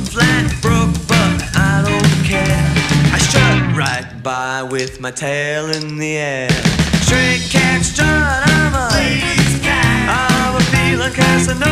flat broke, but I don't care. I strut right by with my tail in the air. Straight cat strut, I'm a ladies' cat. I'm a feeling Casanova.